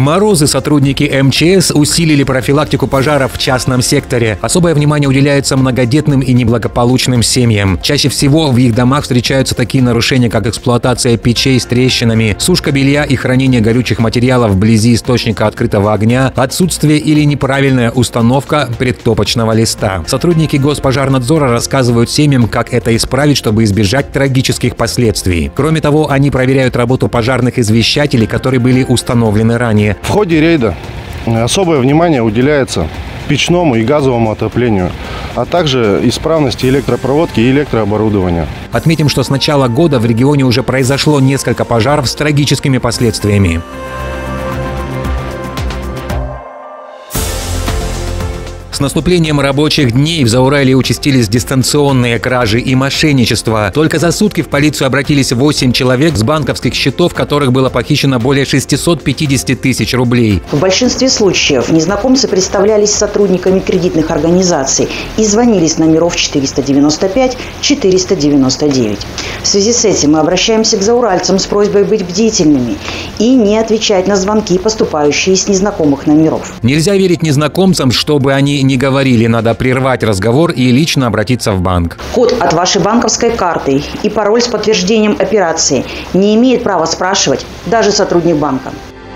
морозы сотрудники МЧС усилили профилактику пожаров в частном секторе. Особое внимание уделяется многодетным и неблагополучным семьям. Чаще всего в их домах встречаются такие нарушения, как эксплуатация печей с трещинами, сушка белья и хранение горючих материалов вблизи источника открытого огня, отсутствие или неправильная установка предтопочного листа. Сотрудники Госпожарнадзора рассказывают семьям, как это исправить, чтобы избежать трагических последствий. Кроме того, они проверяют работу пожарных извещателей, которые были установлены ранее. В ходе рейда особое внимание уделяется печному и газовому отоплению, а также исправности электропроводки и электрооборудования. Отметим, что с начала года в регионе уже произошло несколько пожаров с трагическими последствиями. С наступлением рабочих дней в Зауралье участились дистанционные кражи и мошенничество. Только за сутки в полицию обратились 8 человек, с банковских счетов которых было похищено более 650 тысяч рублей. В большинстве случаев незнакомцы представлялись сотрудниками кредитных организаций и звонили с номеров 495-499. В связи с этим мы обращаемся к зауральцам с просьбой быть бдительными и не отвечать на звонки, поступающие с незнакомых номеров. Нельзя верить незнакомцам, чтобы они не говорили, надо прервать разговор и лично обратиться в банк. Код от вашей банковской карты и пароль с подтверждением операции не имеет права спрашивать даже сотрудник банка.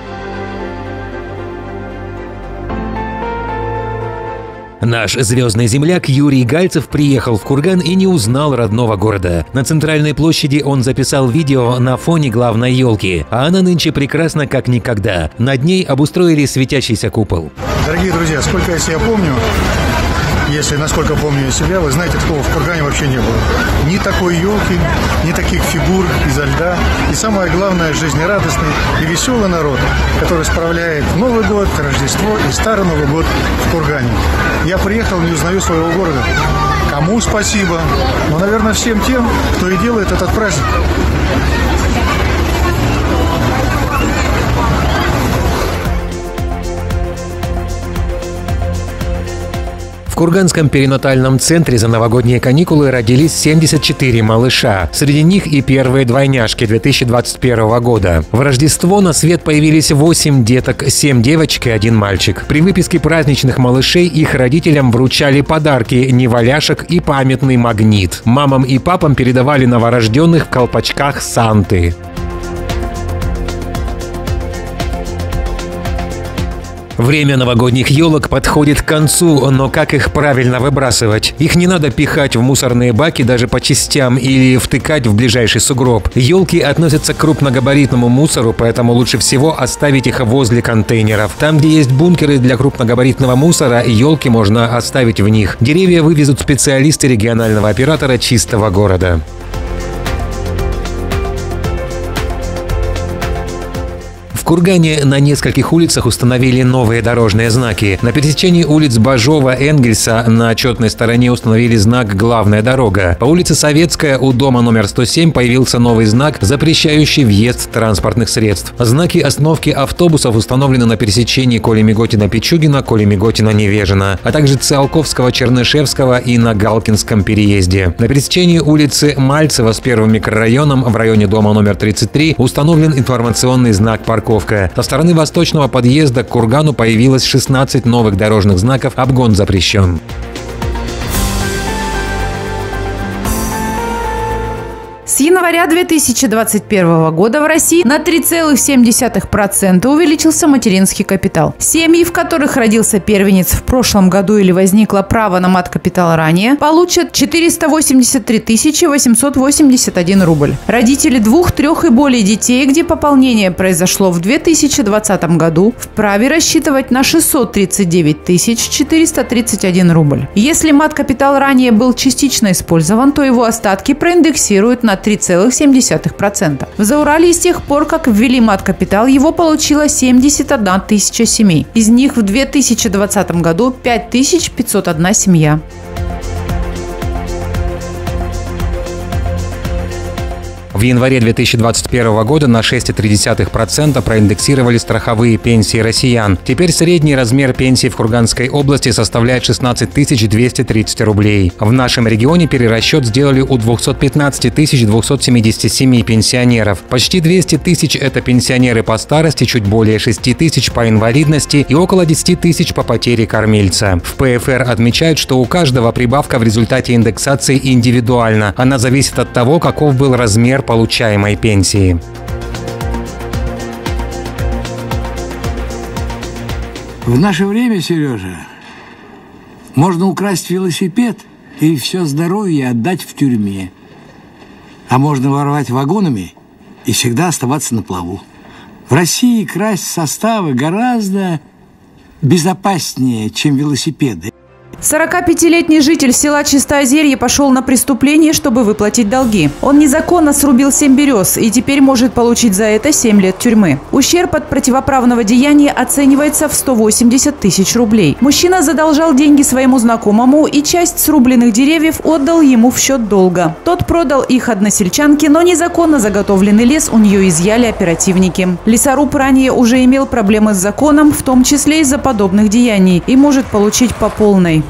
Наш звездный земляк Юрий Гальцев приехал в Курган и не узнал родного города. На центральной площади он записал видео на фоне главной елки, а она нынче прекрасна как никогда. Над ней обустроили светящийся купол. Дорогие друзья, сколько я себя помню, если насколько помню я себя, вы знаете, такого в Кургане вообще не было. Ни такой елки, ни таких фигур изо льда. И самое главное, жизнерадостный и веселый народ, который справляет Новый год, Рождество и Старый Новый год в Кургане. Я приехал, не узнаю своего города. Кому спасибо? Ну, наверное, всем тем, кто и делает этот праздник. В Курганском перинатальном центре за новогодние каникулы родились 74 малыша. Среди них и первые двойняшки 2021 года. В Рождество на свет появились 8 деток, 7 девочек и 1 мальчик. При выписке праздничных малышей их родителям вручали подарки, неваляшек и памятный магнит. Мамам и папам передавали новорожденных в колпачках Санты. Время новогодних елок подходит к концу, но как их правильно выбрасывать? Их не надо пихать в мусорные баки даже по частям или втыкать в ближайший сугроб. Елки относятся к крупногабаритному мусору, поэтому лучше всего оставить их возле контейнеров. Там, где есть бункеры для крупногабаритного мусора, елки можно оставить в них. Деревья вывезут специалисты регионального оператора «Чистого города». В Кургане на нескольких улицах установили новые дорожные знаки. На пересечении улиц Бажова-Энгельса на отчетной стороне установили знак «Главная дорога». По улице Советская у дома номер 107 появился новый знак, запрещающий въезд транспортных средств. Знаки остановки автобусов установлены на пересечении Колемиготина-Пичугина, Колемиготина-Невежина, а также Циолковского-Чернышевского и на Галкинском переезде. На пересечении улицы Мальцева с первым микрорайоном в районе дома номер 33 установлен информационный знак «Парковка». Со стороны восточного подъезда к Кургану появилось 16 новых дорожных знаков «Обгон запрещен». С января 2021 года в России на 3,7% увеличился материнский капитал. Семьи, в которых родился первенец в прошлом году или возникло право на мат-капитал ранее, получат 483 881 рубль. Родители 2, 3 и более детей, где пополнение произошло в 2020 году, вправе рассчитывать на 639 431 рубль. Если мат-капитал ранее был частично использован, то его остатки проиндексируют на 3,7%. В Зауралье с тех пор, как ввели мат-капитал, его получила 71 тысяча семей. Из них в 2020 году 5501 семья. В В январе 2021 года на 6,3% проиндексировали страховые пенсии россиян. Теперь средний размер пенсии в Курганской области составляет 16 230 рублей. В нашем регионе перерасчет сделали у 215 277 пенсионеров. Почти 200 тысяч – это пенсионеры по старости, чуть более 6 тысяч по инвалидности и около 10 тысяч по потере кормильца. В ПФР отмечают, что у каждого прибавка в результате индексации индивидуальна. Она зависит от того, каков был размер получаемой пенсии. В наше время, Сережа, можно украсть велосипед и все здоровье отдать в тюрьме. А можно воровать вагонами и всегда оставаться на плаву. В России красть составы гораздо безопаснее, чем велосипеды. 45-летний житель села Чистоозерье пошел на преступление, чтобы выплатить долги. Он незаконно срубил 7 берез и теперь может получить за это 7 лет тюрьмы. Ущерб от противоправного деяния оценивается в 180 тысяч рублей. Мужчина задолжал деньги своему знакомому и часть срубленных деревьев отдал ему в счет долга. Тот продал их односельчанке, но незаконно заготовленный лес у нее изъяли оперативники. Лесоруб ранее уже имел проблемы с законом, в том числе из-за подобных деяний, и может получить по полной.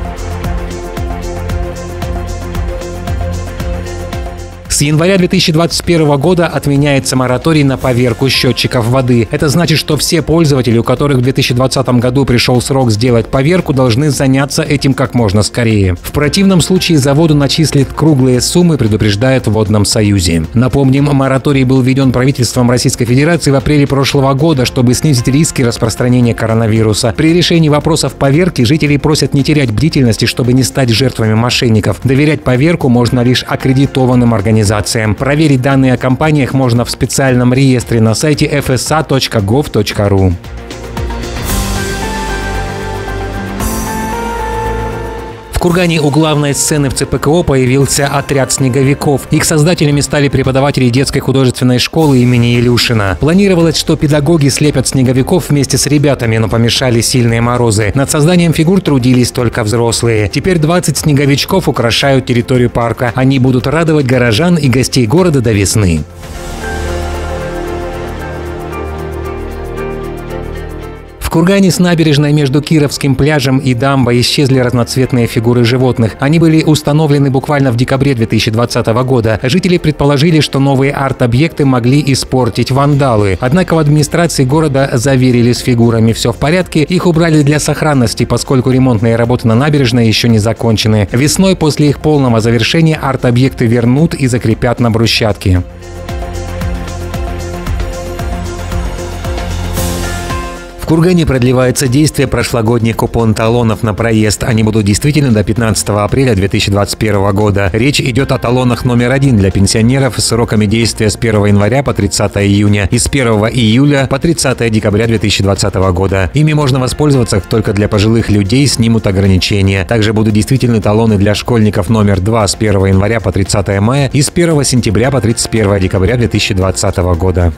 С января 2021 года отменяется мораторий на поверку счетчиков воды. Это значит, что все пользователи, у которых в 2020 году пришел срок сделать поверку, должны заняться этим как можно скорее. В противном случае за воду начислят круглые суммы, предупреждают в Водном союзе. Напомним, мораторий был введен правительством Российской Федерации в апреле прошлого года, чтобы снизить риски распространения коронавируса. При решении вопросов поверки жителей просят не терять бдительности, чтобы не стать жертвами мошенников. Доверять поверку можно лишь аккредитованным организациям. Проверить данные о компаниях можно в специальном реестре на сайте fsa.gov.ru. В Кургане у главной сцены в ЦПКО появился отряд снеговиков. Их создателями стали преподаватели детской художественной школы имени Илюшина. Планировалось, что педагоги слепят снеговиков вместе с ребятами, но помешали сильные морозы. Над созданием фигур трудились только взрослые. Теперь 20 снеговичков украшают территорию парка. Они будут радовать горожан и гостей города до весны. В Кургане с набережной между Кировским пляжем и дамбой исчезли разноцветные фигуры животных. Они были установлены буквально в декабре 2020 года. Жители предположили, что новые арт-объекты могли испортить вандалы. Однако в администрации города заверили, с фигурами все в порядке. Их убрали для сохранности, поскольку ремонтные работы на набережной еще не закончены. Весной после их полного завершения арт-объекты вернут и закрепят на брусчатке. В Кургане продлевается действие прошлогодних купон-талонов на проезд. Они будут действительны до 15 апреля 2021 года. Речь идет о талонах номер 1 для пенсионеров с сроками действия с 1 января по 30 июня и с 1 июля по 30 декабря 2020 года. Ими можно воспользоваться только для пожилых людей, снимут ограничения. Также будут действительны талоны для школьников номер 2 с 1 января по 30 мая и с 1 сентября по 31 декабря 2020 года.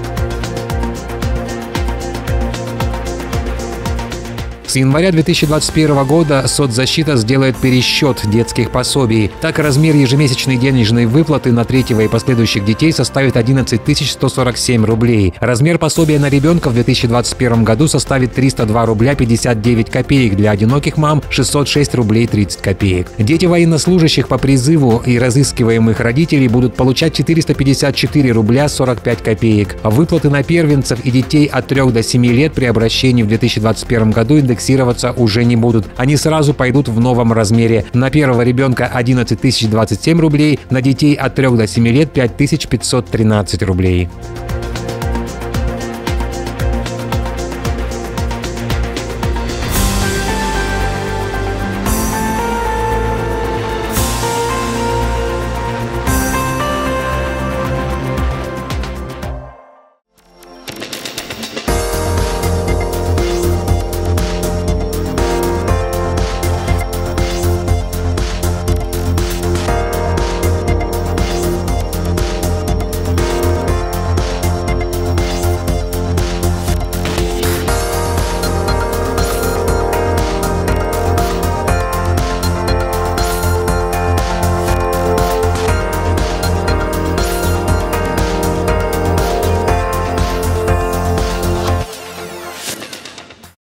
С января 2021 года соцзащита сделает пересчет детских пособий. Так, размер ежемесячной денежной выплаты на третьего и последующих детей составит 11 147 рублей. Размер пособия на ребенка в 2021 году составит 302 рубля 59 копеек, для одиноких мам 606 рублей 30 копеек. Дети военнослужащих по призыву и разыскиваемых родителей будут получать 454 рубля 45 копеек. Выплаты на первенцев и детей от 3 до 7 лет при обращении в 2021 году индексироваться уже не будут. Они сразу пойдут в новом размере. На первого ребенка 11 027 рублей, на детей от 3 до 7 лет 5 513 рублей.